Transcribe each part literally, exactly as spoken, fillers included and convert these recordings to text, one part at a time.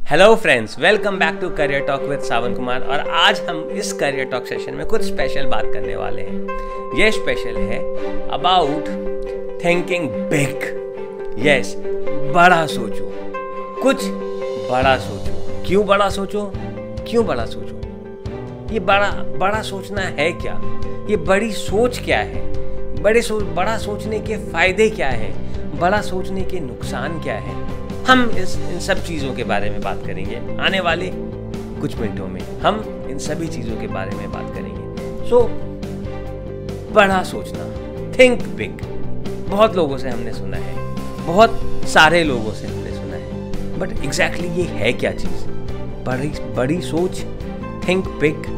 Hello friends, welcome back to career talk with Sawan Kumar. और आज हम इस करियर टॉक सेशन में कुछ स्पेशल बात करने वाले हैं। ये स्पेशल है अबाउट थिंकिंग बिग। यस, बड़ा सोचो, कुछ बड़ा सोचो। क्यों बड़ा सोचो? क्यों बड़ा सोचो? ये बड़ा बड़ा सोचना है क्या? ये बड़ी सोच क्या है? बड़े सोच बड़ा सोचने के फायदे क्या है? बड़ा सोचने के नुकसान क्या है? हम इस इन सब चीज़ों के बारे में बात करेंगे आने वाले कुछ मिनटों में। हम इन सभी चीज़ों के बारे में बात करेंगे। सो so, बड़ा सोचना, थिंक बिग, बहुत लोगों से हमने सुना है, बहुत सारे लोगों से हमने सुना है, बट एग्जैक्टली ये है क्या चीज़? बड़ी बड़ी सोच, think big.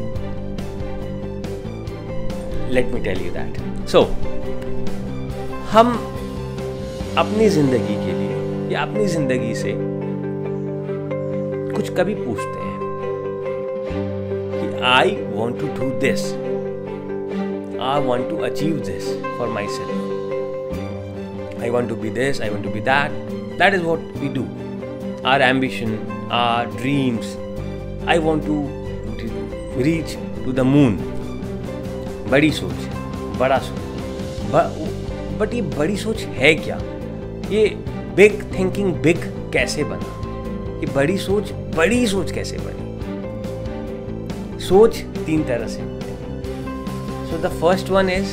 Let me tell you that. So हम अपनी जिंदगी के लिए या अपनी जिंदगी से कुछ कभी पूछते हैं कि I want to do this, I want to achieve this for myself, I want to be this, I want to be that. That is what we do. Our ambition, our dreams, I want to reach to the moon. बड़ी सोच, बड़ा सोच, but ये बड़ी सोच है क्या? ये बिग थिंकिंग बिग कैसे बना? ये बड़ी सोच बड़ी सोच कैसे बनी? सोच तीन तरह से होती है। So the first one is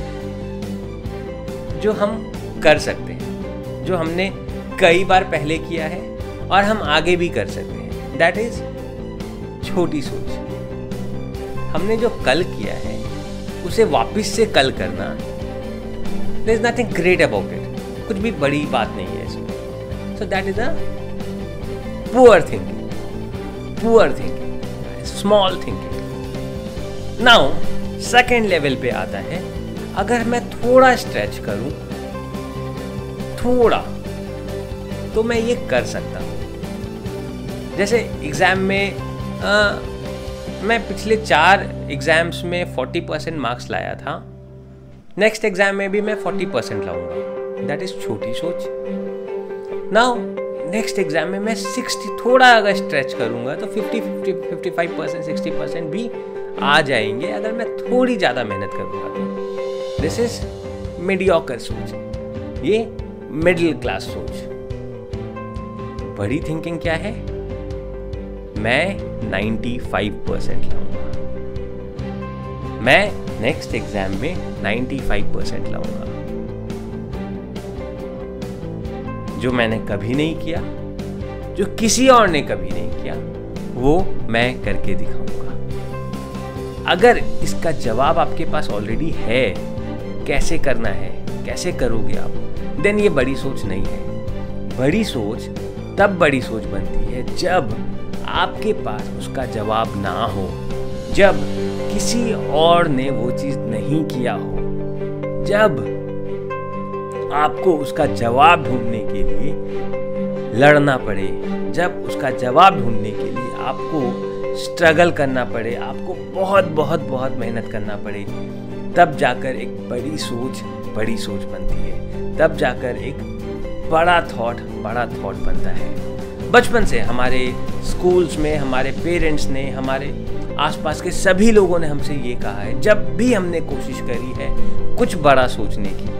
जो हम कर सकते हैं, जो हमने कई बार पहले किया है और हम आगे भी कर सकते हैं। दैट इज छोटी सोच। हमने जो कल किया है उसे वापस से कल करना, there is nothing great about it. कुछ भी बड़ी बात नहीं है इसमें। So that is a poor thinking, poor thinking, small thinking. Now second level पे आता है, अगर मैं थोड़ा स्ट्रेच करूं, थोड़ा, तो मैं ये कर सकता हूं। जैसे एग्जाम में आ, मैं पिछले चार एग्जाम्स में फोर्टी परसेंट मार्क्स लाया था, नेक्स्ट एग्जाम में भी मैं फोर्टी परसेंट लाऊंगा। दैट इज छोटी सोच। नाउ नेक्स्ट एग्जाम में मैं सिक्सटी, थोड़ा अगर स्ट्रेच करूंगा तो fifty, fifty, fifty five percent, sixty percent भी आ जाएंगे अगर मैं थोड़ी ज़्यादा मेहनत करूंगा तो। दिस इज मीडियोकर सोच, ये मिडिल क्लास सोच। बड़ी थिंकिंग क्या है? मैं नाइन्टी फाइव परसेंट लाऊंगा, मैं नेक्स्ट एग्जाम में नाइन्टी फाइव परसेंट लाऊंगा। जो मैंने कभी नहीं किया, जो किसी और ने कभी नहीं किया, वो मैं करके दिखाऊंगा। अगर इसका जवाब आपके पास ऑलरेडी है, कैसे करना है, कैसे करोगे आप, देन ये बड़ी सोच नहीं है। बड़ी सोच तब बड़ी सोच बनती है जब आपके पास उसका जवाब ना हो, जब किसी और ने वो चीज नहीं किया हो, जब आपको उसका जवाब ढूंढने के लिए लड़ना पड़े, जब उसका जवाब ढूंढने के लिए आपको स्ट्रगल करना पड़े, आपको बहुत बहुत बहुत मेहनत करना पड़े, तब जाकर एक बड़ी सोच बड़ी सोच बनती है। तब जाकर एक बड़ा थॉट बड़ा थॉट बनता है। बचपन से हमारे स्कूल्स में हमारे पेरेंट्स ने, हमारे आसपास के सभी लोगों ने हमसे ये कहा है, जब भी हमने कोशिश करी है कुछ बड़ा सोचने की,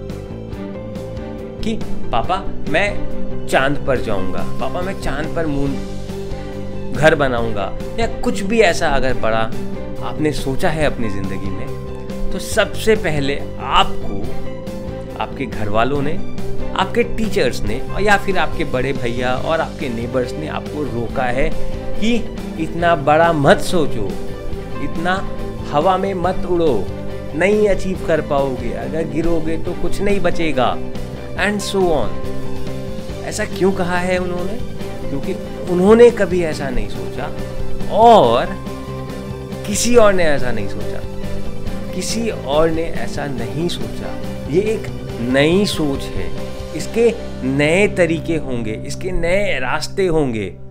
कि पापा मैं चांद पर जाऊंगा, पापा मैं चांद पर मून घर बनाऊंगा, या कुछ भी ऐसा अगर बड़ा आपने सोचा है अपनी जिंदगी में, तो सबसे पहले आपको आपके घर वालों ने, आपके टीचर्स ने, और या फिर आपके बड़े भैया और आपके नेबर्स ने आपको रोका है कि इतना बड़ा मत सोचो, इतना हवा में मत उड़ो, नहीं अचीव कर पाओगे, अगर गिरोगे तो कुछ नहीं बचेगा, एंड सो ऑन। ऐसा क्यों कहा है उन्होंने? क्योंकि उन्होंने कभी ऐसा नहीं सोचा और किसी और ने ऐसा नहीं सोचा, किसी और ने ऐसा नहीं सोचा। ये एक नई सोच है, इसके नए तरीके होंगे, इसके नए रास्ते होंगे।